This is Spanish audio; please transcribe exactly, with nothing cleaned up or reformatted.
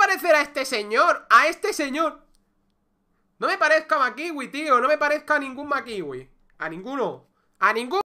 parecer a este señor. A este señor. No me parezca a Makiwi, tío. No me parezca a ningún Makiwi. A ninguno. A ninguno.